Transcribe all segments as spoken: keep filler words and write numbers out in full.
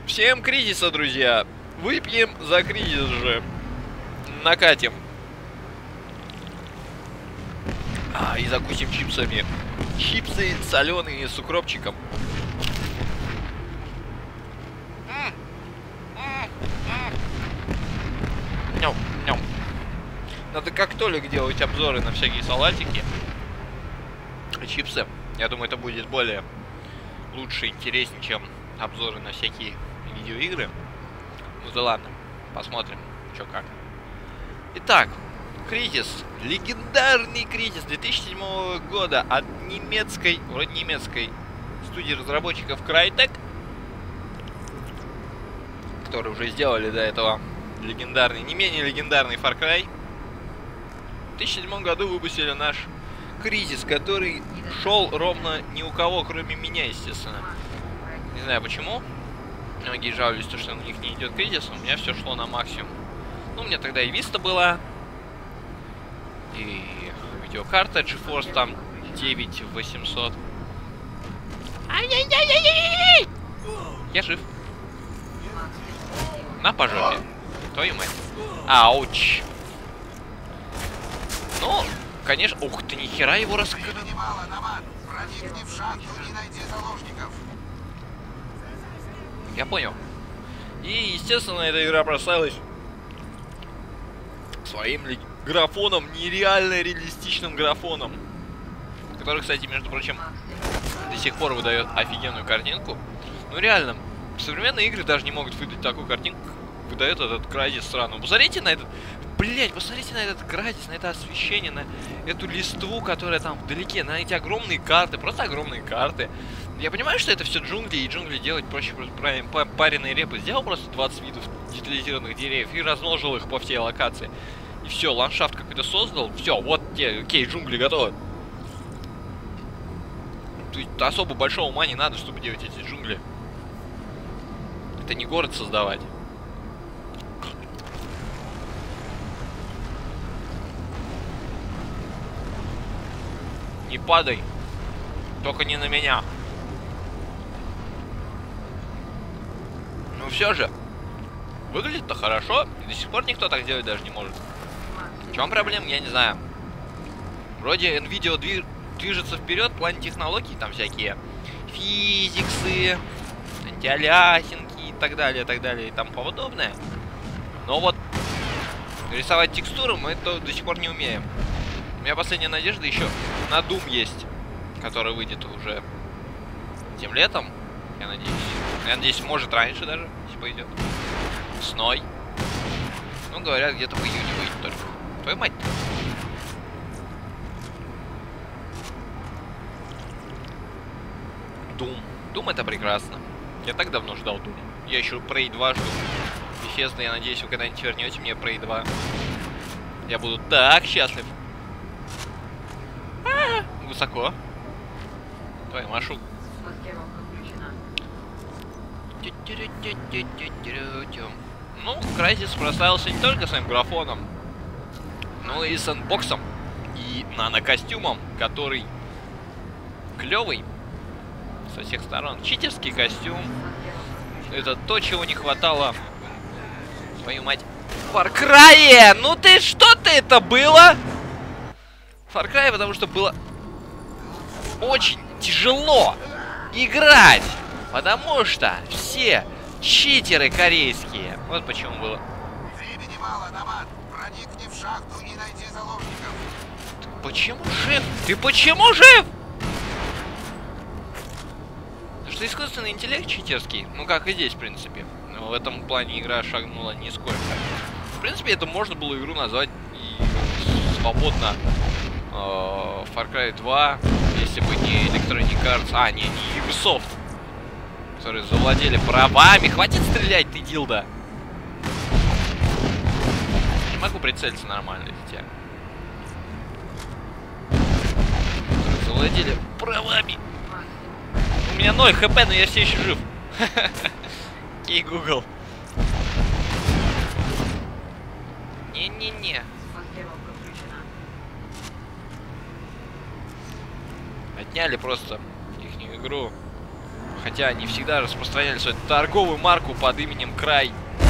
Всем кризиса, друзья. Выпьем за кризис же. Накатим. А, и закусим чипсами. Чипсы соленые с укропчиком. Ням, ням. Надо как Толик делать обзоры на всякие салатики и чипсы. Я думаю, это будет более лучше, интереснее, чем обзоры на всякие видеоигры. Ну да ладно, посмотрим, что как. Итак, кризис. Легендарный кризис две тысячи седьмого года от немецкой, вроде немецкой студии разработчиков Crytek, которые уже сделали до этого легендарный, не менее легендарный Far Cry. В две тысячи седьмом году выпустили наш кризис, который шел ровно ни у кого, кроме меня, естественно. Не знаю почему. Многие жалуются, что у них не идет кризис, у меня все шло на максимум. Ну, у меня тогда и Vista была, и видеокарта GeForce там девять восемьсот. Ай-яй-яй-яй-яй-яй! Я жив. На по жопе. Твою мать. Ауч. Ну, конечно... Ух ты, нихера его раскрыл. Я понял. И, естественно, эта игра прославилась своим графоном, нереально реалистичным графоном, который, кстати, между прочим, до сих пор выдает офигенную картинку. Ну, реально, современные игры даже не могут выдать такую картинку, как выдает этот Crysis сраный. Посмотрите на этот... Блять, посмотрите на этот Crysis, на это освещение, на эту листву, которая там вдалеке, на эти огромные карты, просто огромные карты. Я понимаю, что это все джунгли, и джунгли делать проще просто пареные репы. Сделал просто двадцать видов детализированных деревьев и размножил их по всей локации. И все, ландшафт какой-то создал. Все, вот те, окей, джунгли готовы. Тут особо большого ума не надо, чтобы делать эти джунгли. Это не город создавать. Не падай. Только не на меня. Ну все же. Выглядит-то хорошо. И до сих пор никто так делать даже не может. В чем проблема, я не знаю. Вроде Nvidia движ... движется вперед в плане технологий. Там всякие физиксы, антиалиасинги и так далее, так далее и тому подобное. Но вот рисовать текстуры мы это до сих пор не умеем. У меня последняя надежда еще на Doom есть, который выйдет уже этим летом. Я надеюсь. Я надеюсь, может раньше даже, если пойдет. Весной. Ну, говорят, где-то в июне выйдет только. Твою мать. Doom. Doom это прекрасно. Я так давно ждал Doom. Я еще Prey два жду. Bethesda, я надеюсь, вы когда-нибудь вернете мне Prey два. Я буду так счастлив. А-а-а, высоко. Твою машу. Ну, Crysis прославился не только своим графоном, но и сэндбоксом, и нано-костюмом, который клевый со всех сторон. Читерский костюм. Это то, чего не хватало. Твою мать. Far Cry! Ну ты что-то это было? Far Cry, потому что было очень тяжело играть. Потому что все читеры корейские. Вот почему было. Времени мало, Намат. Проникни в шахту и найди заложников. Ты почему жив? Ты почему жив? Потому что искусственный интеллект читерский. Ну, как и здесь, в принципе. В этом плане игра шагнула нисколько. В принципе, это можно было игру назвать и свободно э, Far Cry два, если бы не Electronic Arts, а, не, не Ubisoft, которые завладели правами. Хватит стрелять, ты дилда. Не могу прицелиться нормально, дитя. Которые завладели правами. У меня ноль хп, но я все еще жив. Окей, Google. Не-не-не. Отняли просто ихнюю игру. Хотя они всегда распространяли свою торговую марку под именем Край.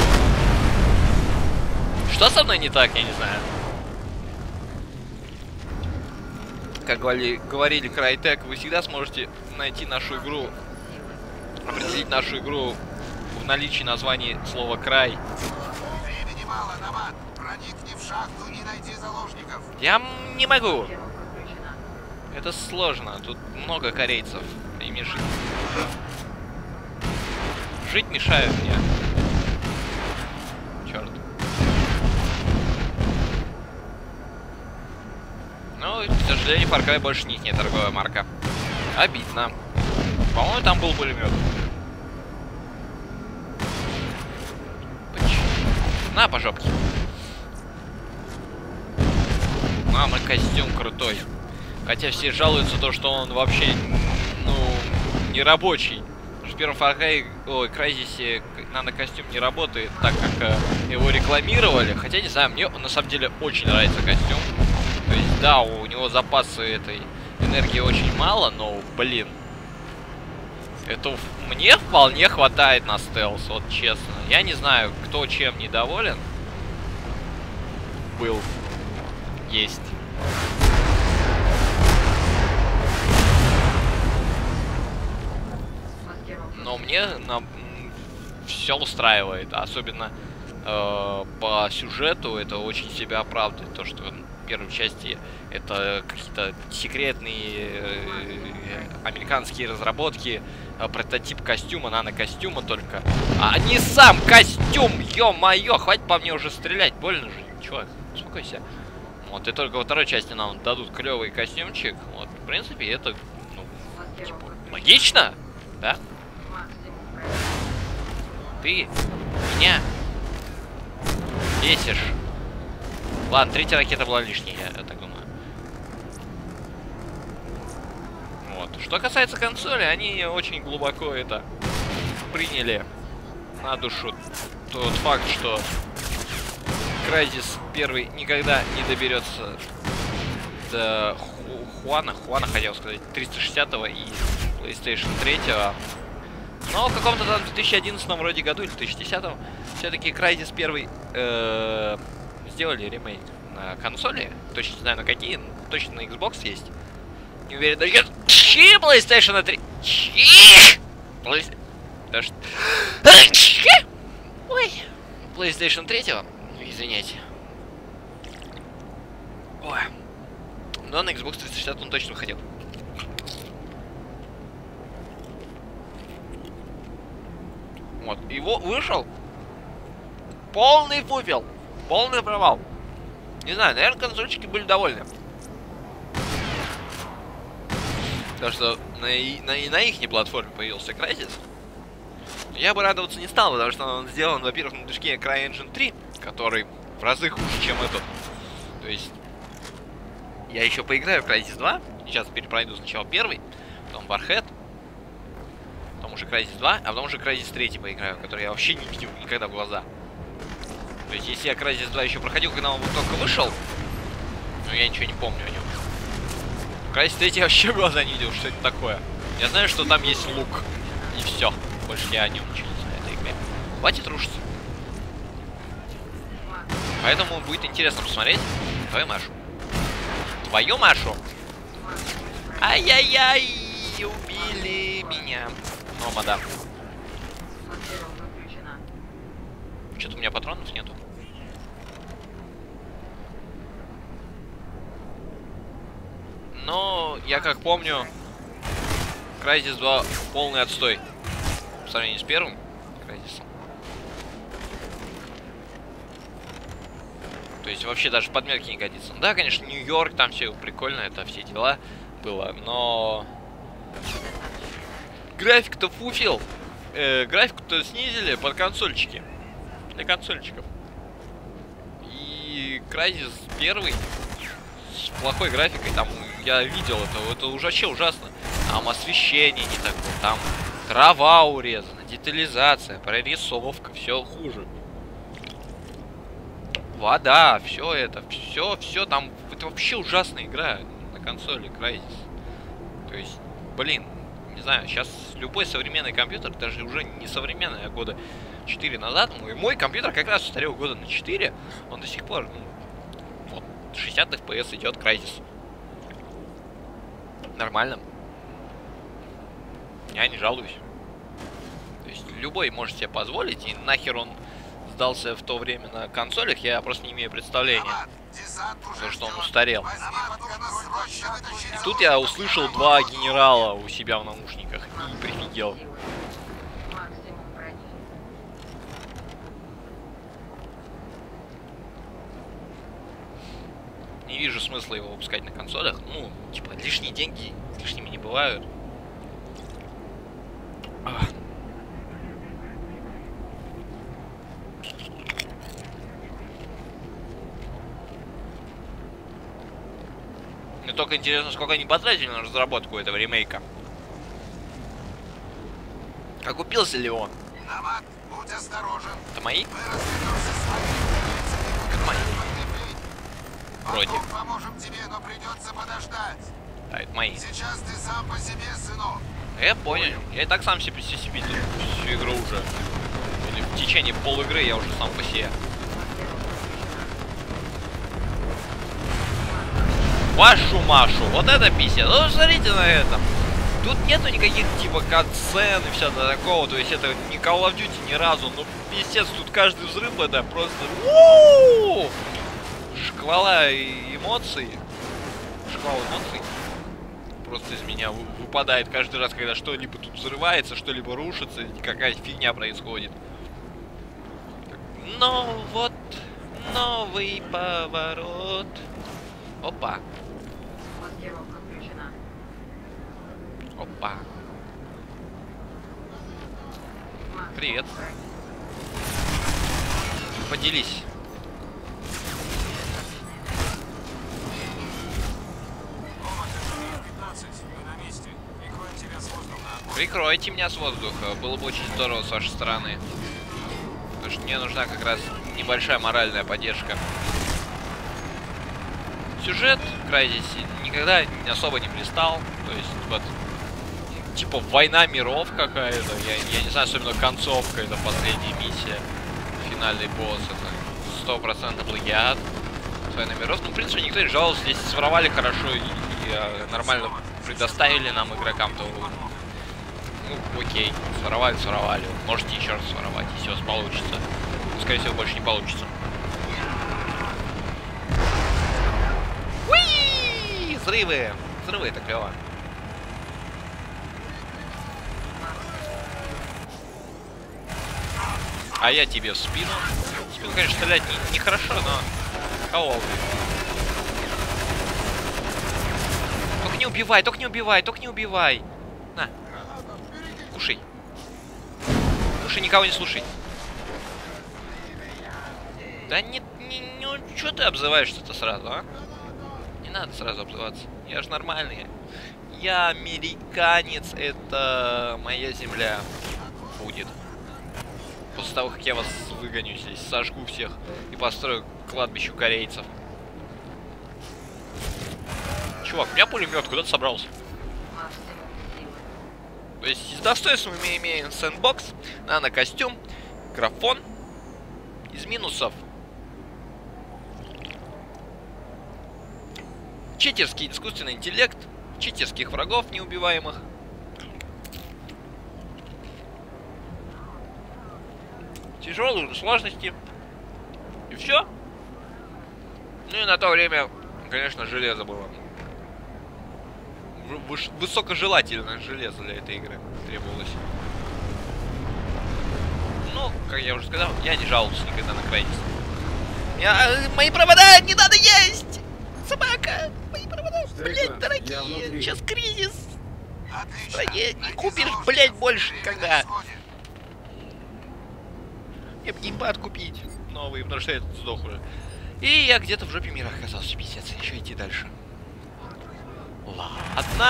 Что со мной не так, я не знаю. Как говорили, говорили Crytek, вы всегда сможете найти нашу игру, определить нашу игру в наличии названия слова «край». Времени мало, Намат. Проникни в шахту и найди заложников. Я не могу. Это сложно. Тут много корейцев. Ими жить. Жить мешают мне. Черт. Ну, к сожалению, Far Cry больше не их торговая марка. Обидно. По-моему, там был пулемет. На, по жопке. Мама, костюм крутой. Хотя все жалуются то, что он вообще, ну, не рабочий. Потому что в первом Far Cry, ой, Crysis нано-костюм не работает, так как э, его рекламировали. Хотя, не знаю, мне на самом деле очень нравится костюм. То есть, да, у него запасы этой энергии очень мало, но, блин, это мне вполне хватает на стелс, вот честно. Я не знаю, кто чем недоволен. Был. Есть. Но мне на... все устраивает. Особенно э, по сюжету это очень себя оправдывает. То, что в первой части это какие-то секретные э, американские разработки, э, прототип костюма, нано-костюма только. А не сам костюм! Ё-моё! Хватит по мне уже стрелять, больно же. Чувак, успокойся. Вот, и только во второй части нам дадут клевый костюмчик. Вот, в принципе, это, ну, типа, логично, да? Ты меня бесишь. Ладно, третья ракета была лишней, я, я так думаю. Вот. Что касается консоли, они очень глубоко это приняли на душу тот факт, что Crysis первый никогда не доберется до Хуана, Хуана хотел сказать, триста шестидесятого и PlayStation три. Но в каком-то там две тысячи одиннадцатом вроде году или две тысячи десятом все-таки Crysis первый э, сделали ремейк на консоли. Точно не знаю на какие, точно на Xbox есть. Не уверен, даже Чи PlayStation три. Чи! Play... Даже... Ой. PlayStation три. Извиняйте. Ой. Но на Xbox триста шестьдесят он точно выходил. Вот. Его вышел. Полный фуфел. Полный провал. Не знаю, наверное, консольщики были довольны. Потому что на, на, на их платформе появился Crysis. Я бы радоваться не стал, потому что он сделан, во-первых, на движке CryEngine три, который в разы хуже, чем этот. То есть, я еще поиграю в Crysis два. Сейчас перепройду сначала первый, потом Warhead, потом уже Crysis два, а потом уже Crysis три поиграю, который я вообще не видел никогда в глаза. То есть, если я Crysis два еще проходил, когда он только вышел, ну, я ничего не помню о нем. Crysis три я вообще в глаза не видел, что это такое. Я знаю, что там есть лук, и все. Больше я о нем ничего не знаю, этой игре. Хватит рушиться. Поэтому будет интересно посмотреть твою Машу. Твою Машу. Ай-яй-яй, убили меня. Ну, мадам. Что-то у меня патронов нету. Но я как помню, Crysis два полный отстой по сравнению с первым Crysis. То есть вообще даже в подметке не годится. Да, конечно, Нью-Йорк, там все прикольно, это все дела было, но график-то фуфел. Э, графику-то снизили под консольчики. Для консольчиков. И Crysis первый с плохой графикой, там я видел это, это уже вообще ужасно. Там освещение не такое, там трава урезана, детализация, прорисовка, все хуже. Вода, все это, все, все там, это вообще ужасная игра на консоли Crysis. То есть, блин, не знаю, сейчас любой современный компьютер, даже уже не современный, а года четыре назад, мой, мой компьютер как раз устарел года на четыре, он до сих пор, ну, вот, шестьдесят эф пи эс идет, Crysis. Нормально. Я не жалуюсь. То есть любой может себе позволить, и нахер он сдался в то время на консолях, я просто не имею представления. Потому что он устарел. И тут я услышал два генерала у себя в наушниках и прифигел. Не вижу смысла его выпускать на консолях. Ну, типа, лишние деньги лишними не бывают. Ах. Мне только интересно, сколько они потратили на разработку этого ремейка. Окупился ли он? Намат, будь осторожен. Это мои? Мы разберемся с вами. Это мои. Вроде. Потом поможем тебе, но придется подождать. Да, это мои. Сейчас ты сам по себе, сынок. Я понял. Я и так сам себе себе всю игру уже. Или в течение пол игры я уже сам по себе. Вашу Машу, вот это писец. Ну, смотрите на это. Тут нету никаких типа катсцен и все такого. То есть это не Call of Duty ни разу. Ну, писец, тут каждый взрыв это просто... У-у-у! Шквала эмоций. Шквал эмоций. Просто из меня выпадает каждый раз, когда что-либо тут взрывается, что-либо рушится, какая-то фигня происходит. Ну вот, новый поворот. Опа. Опа. Привет. Поделись. Прикройте меня с воздуха. Было бы очень здорово с вашей стороны. Потому что мне нужна как раз небольшая моральная поддержка. Сюжет Crysis никогда особо не блистал. То есть, вот, типа, война миров какая-то. Я, я не знаю, особенно концовка, это последняя миссия. Финальный босс, это сто процентов плагиат. Война миров. Ну, в принципе, никто не жаловался. Здесь своровали хорошо и, и а, нормально предоставили нам, игрокам, то... Ну, окей. Своровали, своровали. Можете еще раз своровать, если у вас получится. Скорее всего, больше не получится. Уи! Взрывы! Взрывы, это клево. А я тебе в спину. В спину, конечно, стрелять не, не хорошо, но... Кого? Только не убивай, только не убивай, только не убивай. На. Кушай. Кушай, никого не слушай. Да не, не, не ну, что ты обзываешься-то сразу, а? Не надо сразу обзываться. Я же нормальный. Я американец, это моя земля будет. После того, как я вас выгоню здесь, сожгу всех и построю кладбище корейцев. Чувак, у меня пулемет, куда ты собрался? То есть из достоинств мы имеем сэндбокс, нано-костюм, графон. Из минусов читерский искусственный интеллект, читерских врагов неубиваемых. Тяжелые сложности. И все. Ну и на то время, конечно, железо было. Высокожелательное железо для этой игры требовалось. Ну, как я уже сказал, я не жалуюсь никогда на Crysis. Я, мои провода не надо есть! Собака! Мои провода, блядь, дорогие! Сейчас кризис! Стране не купишь, блядь, больше никогда! Мне бы геймпад купить новый, потому что я сдох уже. И я где-то в жопе мира оказался, пиздец, еще идти дальше. Ладно.